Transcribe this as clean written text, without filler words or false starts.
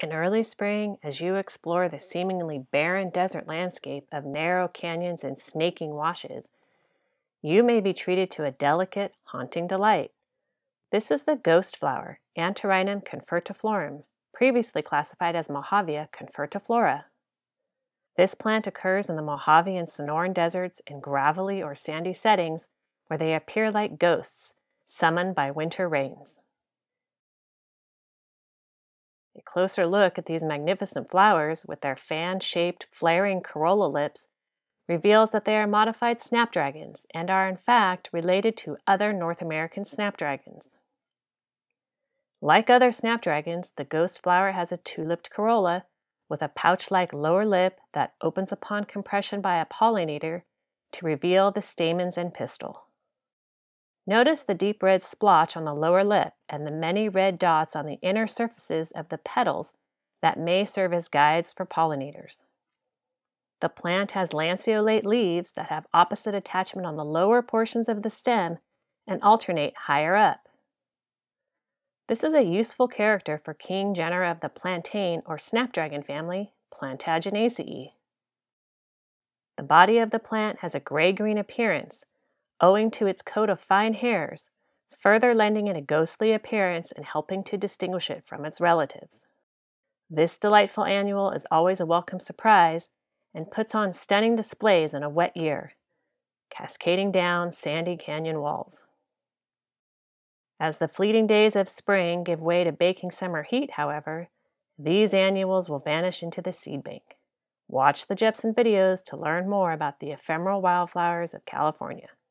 In early spring, as you explore the seemingly barren desert landscape of narrow canyons and snaking washes, you may be treated to a delicate, haunting delight. This is the ghost flower, Antirrhinum confertiflorum, previously classified as Mojave confertiflora. This plant occurs in the Mojave and Sonoran deserts in gravelly or sandy settings where they appear like ghosts, summoned by winter rains. A closer look at these magnificent flowers with their fan-shaped, flaring corolla lips reveals that they are modified snapdragons and are in fact related to other North American snapdragons. Like other snapdragons, the ghost flower has a two-lipped corolla with a pouch-like lower lip that opens upon compression by a pollinator to reveal the stamens and pistil. Notice the deep red splotch on the lower lip and the many red dots on the inner surfaces of the petals that may serve as guides for pollinators. The plant has lanceolate leaves that have opposite attachment on the lower portions of the stem and alternate higher up. This is a useful character for king genera of the plantain or snapdragon family, Plantaginaceae. The body of the plant has a gray-green appearance, owing to its coat of fine hairs, further lending it a ghostly appearance and helping to distinguish it from its relatives. This delightful annual is always a welcome surprise and puts on stunning displays in a wet year, cascading down sandy canyon walls. As the fleeting days of spring give way to baking summer heat, however, these annuals will vanish into the seed bank. Watch the Jepson videos to learn more about the ephemeral wildflowers of California.